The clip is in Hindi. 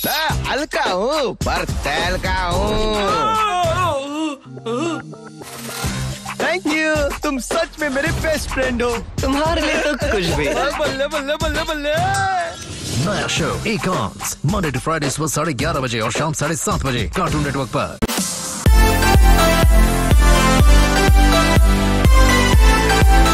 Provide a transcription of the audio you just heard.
मैं हल्का हूँ पर तेल का हूँ। थैंक यू, तुम सच में मेरे बेस्ट फ्रेंड हो। तुम्हारे लिए तो कुछ भी। बल्ले बल्ले बल्ले बल्ले। नया शो एकांस मंडे टू फ्राइडे सुबह 11:30 बजे और शाम 7:30 बजे कार्टून नेटवर्क पर।